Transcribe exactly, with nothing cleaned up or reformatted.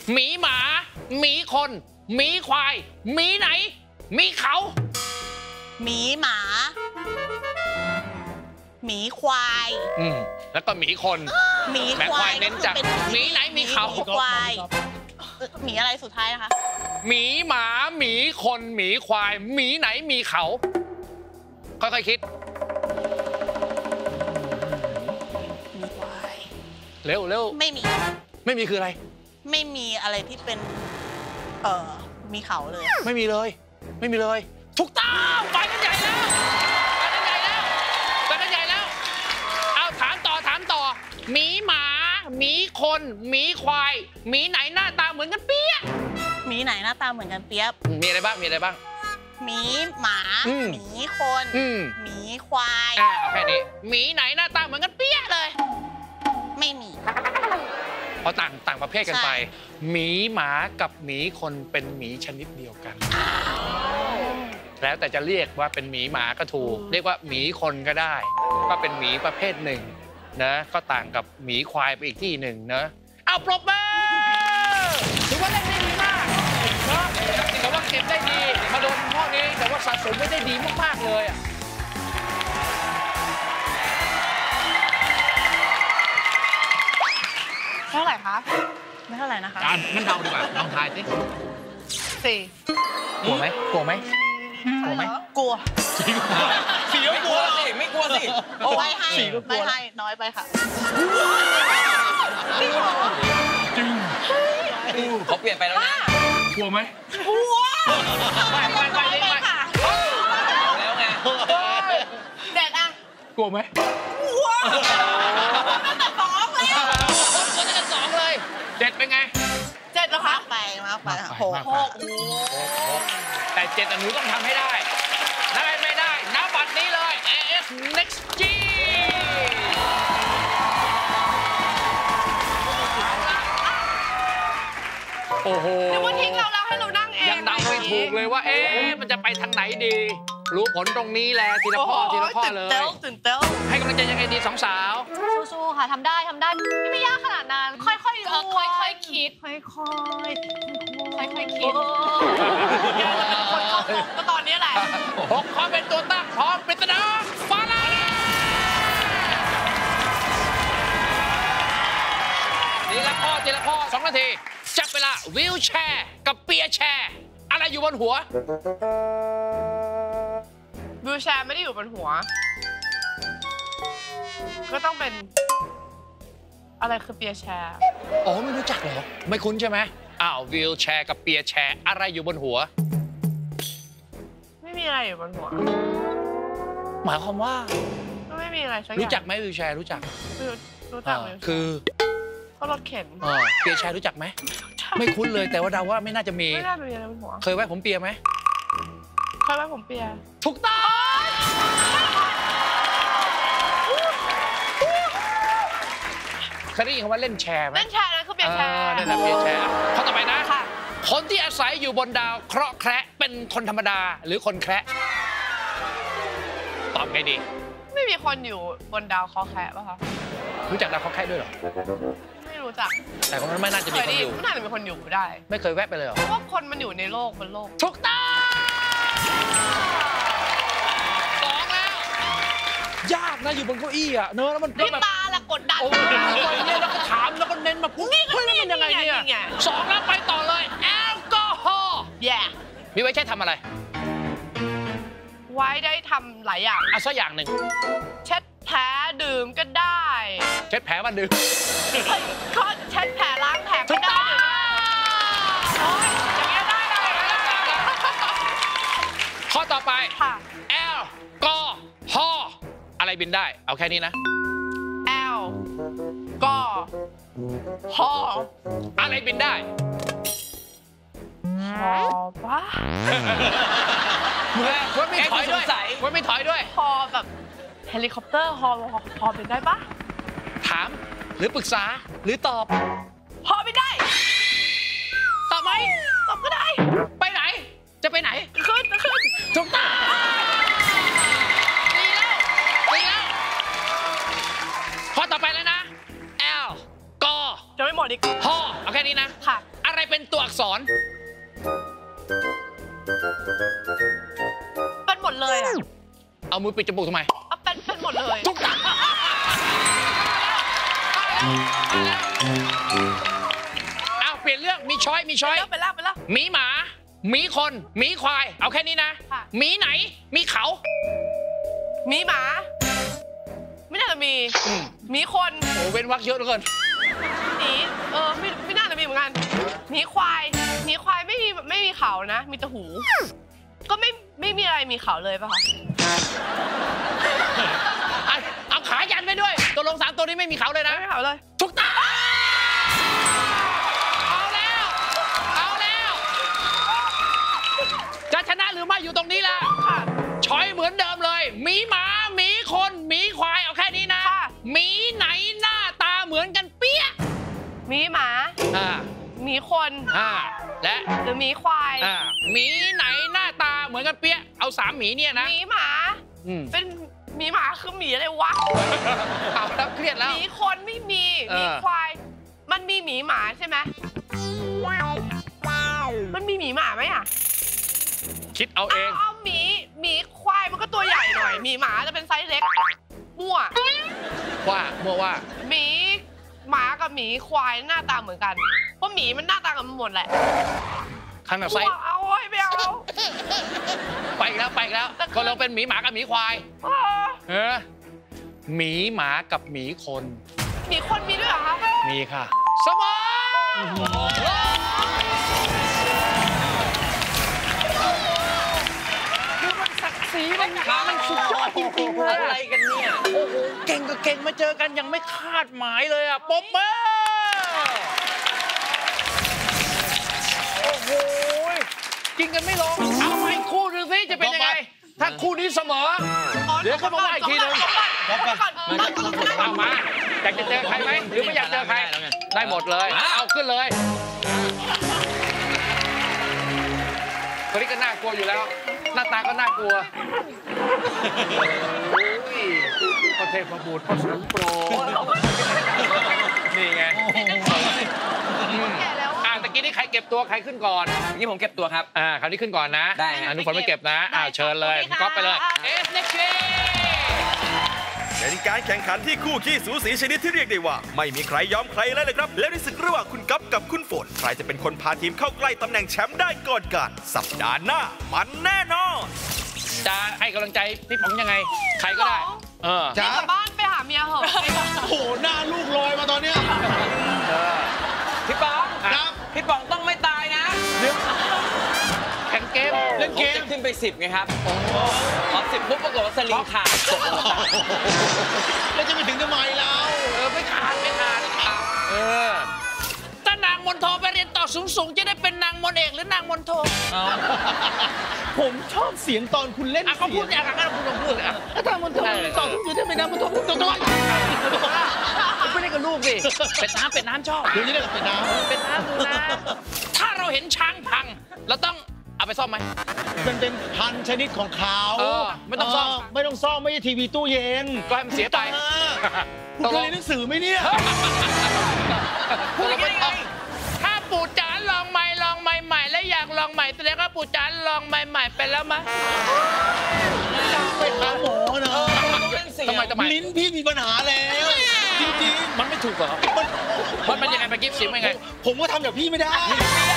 หมีหมาหมีคนหมีควายหมีไหนมีเขาหมีหมาหมีควายอืมแล้วก็หมีคนหมีควายเน้นจังหมีไหนมีเขาควายหมีอะไรสุดท้ายนะคะหมีหมาหมีคนหมีควายหมีไหนมีเขาค่อยๆคิดหมีควายเร็วเร็วไม่มีไม่มีคืออะไรไม่มีอะไรที่เป็นเอ่อมีเขาเลยไม่มีเลยไม่มีเลยถูกต้องไปกันใหญ่แล้วไปกันใหญ่แล้วไปกันใหญ่แล้วเอาถามต่อถามต่อหมีหมาหมีคนหมีควายหมีไหนหน้าตาเหมือนกันเปี้ยหมีไหนหน้าตาเหมือนกันเปี้ยมีอะไรบ้างมีอะไรบ้างหมีหมาหมีคนหมีควายอ่าเอาแค่นี้หมีไหนหน้าตาเหมือนกันเปี้ยเลยไม่มีเพราะต่างต่างประเภทกันไปหมีหมากับหมีคนเป็นหมีชนิดเดียวกันแล้วแต่จะเรียกว่าเป็นหมีหมาก็ถูกเรียกว่าหมีคนก็ได้ก็เป็นหมีประเภทหนึ่งนะก็ต่างกับหมีควายไปอีกที่หนึ่งนะเอาปรบมือถือว่าเล่นได้ดีมากเนาะแต่ว่าเก็บได้ดีมาโดนข้อนี้แต่ว่าสะสมไม่ได้ดีมากๆเลยอ่ะเท่าไหร่คะไม่เท่าไหร่นะคะงั้นเดาดีกว่าลองทายสิสี่กลัวไหมกลัวไหมกลัวไหมกลัวสี่ก็กลัวสิไม่กลัวสิไม่ให้ไม่ให้น้อยไปค่ะจริงเขาเปลี่ยนไปแล้วนะกลัวไหมกลัวไม่ไม่ไม่ไม่ค่ะแล้วไงเด็ดอ่ะกลัวไหมกลัวตั้งแต่สองเลยกลัวตั้งแต่สองเลยเจ็ดเป็นไงเจ็ดแล้วคะไปมากไปหกหกแต่เจ็ดแต่หนูต้องทำให้ได้ถ้าไม่ได้นับบัตรนี้เลย เอ เอส Next G โอ้โหนึกว่าทิ้งเราแล้วให้เรานั่งเองยังเดาไม่ถูกเลยว่าเอ๊ะมันจะไปทางไหนดีรู้ผลตรงนี้แหละทีละข้อทีละข้อเลยตื่นเต้นให้กำลังใจยังไงดีสองสาวสู้ๆค่ะทำได้ทำได้ไม่ยากขนาดนั้นค่อยๆดูค่อยๆคิดค่อยๆค่อยๆคิดคนเข้าตกก็ตอนนี้แหละหกข้อเป็นตัวตั้งพร้อมปริศนาฟ้าแลบทีละข้อทีละข้อสองนาทีจับเวลาวิวแชร์กับเปียแชร์อะไรอยู่บนหัววิวแชร์ไม่ได้อยู่บนหัวก็ต้องเป็นอะไรคือเปียแชร์อ๋อไม่รู้จักเหรอไม่คุ้นใช่ไหมอ้าววิวแชร์กับเปียแชร์อะไรอยู่บนหัวไม่มีอะไรอยู่บนหัวหมายความว่าก็ไม่มีอะไรสักอย่างรู้จักไหมวิวแชร์รู้จักรู้จักคือก็รถเข็นอ๋อเปียแชร์รู้จักไหมไม่คุ้นเลยแต่ว่าเดาว่าไม่น่าจะมีไม่น่าจะมีอะไรบนหัวเคยไว้ผมเปียไหมเคยไว้ผมเปียถูกต้องเคยได้ยินคำว่าเล่นแชร์ไหมเล่นแชร์นั่นคือเปียแชร์นั่นแหละเปียแชร์ข้อต่อไปนะคนที่อาศัยอยู่บนดาวเคราะห์แคระเป็นคนธรรมดาหรือคนแคระตอบไงดีไม่มีคนอยู่บนดาวเคราะห์แคระป่ะคะรู้จักดาวเคราะห์แคระด้วยเหรอไม่รู้จักแต่คนนั้นไม่น่าจะมีคนอยู่ไม่น่าจะมีคนอยู่ได้ไม่เคยแวะไปเลยเหรอเพราะว่าคนมันอยู่ในโลกบนโลกถูกต้องสองแล้วยากนะอยู่บนเก้าอี้อะเนอะแล้วมันพี่ตาละกดดันโอ้ยเนี่ยแล้วก็ถามแล้วก็เน้นมาปุ๊บเฮ้ยนี่มันยังไงเนี่ยสองแล้วไปต่อเลยแอลกอฮอล์แย่มีไว้ใช้ทำอะไรไว้ได้ทำหลายอย่างอ่ะสักอย่างหนึ่งเช็ดแผลดื่มก็ได้เช็ดแผลมันดื่มก็เช็ดแผลล้างแผลก็ได้โอ้ยอย่างเงี้ยได้ได้ข้อต่อไปค่ะแอลกอฮอล์อะไรบินได้เอาแค่นี้นะแอลกอฮอล์อะไรบินได้ฮอปะว่าไม่ถอยด้วยว่าไม่ถอยด้วยฮอแบบเฮลิคอปเตอร์ฮอฮอบินได้ปะถามหรือปรึกษาหรือตอบฮอบินได้ตอบไหมตอบก็ได้ไปไหนจะไปไหนขึ้นขึ้นถูกต้องดีแล้วดีแล้วข้อต่อไปแล้วนะแอลกอจะไม่หมดอีกฮอเอาแค่นี้นะค่ะอะไรเป็นตัวอักษรเป็นหมดเลยอ่ะเอามือปิดจมูกทำไมเอาเป็นเป็นหมดเลยทุกอย่างเอาเปลี่ยนเรื่องมีช้อยมีช้อยแล้วไปแล้วไปแล้วหมีหมาหมีคนหมีควาย เอาแค่นี้นะค่ะหมีไหนมีเขามีหมา ไม่น่าจะมีอืมมีคนโอ้เว้นวรรคเยอะเหลือเกินหมีเออไม่ไม่น่าจะมีเหมือนกันหมีควายหมีควายไม่มีไม่มีเขานะ มีแต่หู ก็ไม่ไม่มีอะไรมีเขาเลยป่ะคะเอาเอาขายันไปด้วยตัวลงสามตัวนี้ไม่มีเขาเลยนะไม่มีเขาเลยทุกตาเอาแล้ว เอาแล้ว จะชนะหรือไม่อยู่ตรงนี้ละค่ะช้อยเหมือนเดิมเลยหมีหมาหมีคนหมีควายเอาแค่นี้นะค่ะหมีไหนหน้าตาเหมือนกันเปี้ยมีหมาอ่ามีคนอ่าและหรือมีควายอ่าหมีไหนหน้าตาเหมือนกันเปี้ยเอาสามหมีเนี่ยนะมีหมาอืมเป็นมีหมาคือหมีอะไรวะเอาแล้วเครียดแล้วหมีคนไม่มีเออหมีควาย มันมีหมีหมาใช่ไหมมันมีหมีหมาไหมอ่ะคิดเอาเอเอางเอาหมีหมีควายมันก็ตัวใหญ่หน่อยหมีหมาจะเป็นไซส์เล็กมั่วว่ามั่วว่าหมีหมากับหมีควายหน้าตาเหมือนกัน เพราะหมีมันหน้าตากันหมดแหละข้างหน้ามั่ไซวเอาเว้ยไม่เอาไปอีกแล้วไปอีกแล้วก็เราเป็นหมีหมากับหมีควายเออเออหมีหมากับหมีคนหมีคนมีด้วยเหรอคะมีค่ะเสมอคือมันศักดิ์ศรีมันมันสุดยอดจริงๆเลยอะไรกันเนี่ยโอ้โหเก่งกับเก่งมาเจอกันยังไม่คาดหมายเลยอ่ะป๊อบเบอโอ้โหกินกันไม่ลงเอามาอีกคู่ดูสิจะเป็นยังไง ถ้าคู่นี้เสมอ เดี๋ยวเขามาว่าอีกทีหนึงก่อนก่อนก่อนก่อนก่อนเอามาอยากจะเจอใครไหมหรือไม่อยากเจอใคร ได้หมดเลย เอาขึ้นเลยคนนี้ก็น่ากลัวอยู่แล้ว หน้าตาก็น่ากลัวโอ้ยพระเทพบุตรพระสงฆ์โปรดนี่ไงอืมอ่าตะกี้นี่ใครเก็บตัวใครขึ้นก่อนนี่ผมเก็บตัวครับอ่าคราวนี้ขึ้นก่อนนะได้ฮะอนุฝนไม่เก็บนะอ่าเชิญเลยก๊อปไปเลยเอสเน็กเชเป็นการแข่งขันที่คู่ขี้สูสีชนิดที่เรียกได้ว่า ไม่มีใครยอมใครเลยเลยครับ แล้วในศึกระหว่างคุณกั๊บกับคุณฝน ใครจะเป็นคนพาทีมเข้าใกล้ตำแหน่งแชมป์ได้ก่อนกัน สัปดาห์หน้า มันแน่นอนจะให้กำลังใจพี่ป๋องยังไง ใครก็ได้ เออกลับบ้านไปหาเมียเหอะโอ้โห หน้าลูกลอยมาตอนเนี้ยพี่ป๋องครับพี่ป๋องต้องไม่ตายนะแข่งเกมเล่นผเกมมจะขึ้นไปสิบไงครับพอสิบปุ๊บปรากฏว่าสลิงขาดตกลงมาตายแล้วจะไปถึงทำไมเราเออไม่ขาดไม่ขาดเออถ้านางมนโทไปเรียนต่อสูงๆจะได้เป็นนางมนเอกหรือนางมนโทผมชอบเสียงตอนคุณเล่นอ่ะเขาพูดสีอยงย่างนั้นคุณลองพูดเลยอ่ะถ้านางมนโทไปเรียนต่อสูงๆจะได้เป็นนางมนโทตัวตัวไม่ได้กับลูกสิเป็ดน้ำเป็ดน้ำชอบเดี๋ยวนี้ได้กับเป็นน้ำเป็ดน้ำดูนะถ้าเราเห็นช้างพังเราต้องเอาไปซ่อมไหมมันเป็นพันธุ์ชนิดของเขาเออไม่ต้องซ่อมเไม่ต้องซ่อมไม่ใช่ทีวีตู้เย็นก็ให้มันเสียไปคุณเคยเรียนหนังสือไหมเนี่ยพูดยังไงถ้าปู่จ๋าลองใหม่ลองใหม่ใหม่แล้วอยากลองใหม่แสดงว่าปู่จ๋าลองใหม่ใหม่ไปแล้วมั้ยไปหาหมอนะทำไมทำไมลิ้นพี่มีปัญหาแล้ว จริงมันไม่ถูกเหรอๆมันมันเป็นยังไงเมื่อกี้เสียงเป็นไงผมก็ทำแบบพี่ไม่ได้ไม่ได้